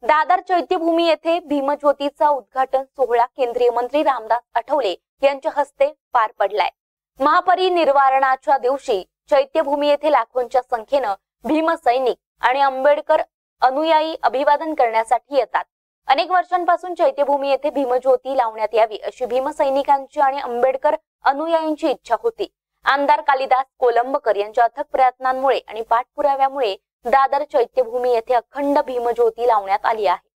दादर चैत्यभूमी येथे भीमज्योतीचा उद्घाटन सोहळा केंद्रीय मंत्री रामदास आठवले यांच्या हस्ते पार पडलाय। महापरिनिर्वाणाच्या दिवशी चैत्यभूमी येथे लाखोंच्या संख्येने भीमसैनिक आणि आंबेडकर अनुयायी अभिवादन करण्यासाठी येतात। अनेक वर्षांपासून चैत्यभूमी येथे भीमज्योती लावण्यात यावी अशी भीमसैनिकांची आणि आंबेडकर अनुयायींची इच्छा होती। आमदार कालिदास कोलंबकर यांच्या अथक प्रयत्नांमुळे आणि पाठपुराव्यामुळे दादर चैत्यभूमी येथे अखंड भीमज्योती लावण्यात आली आहे।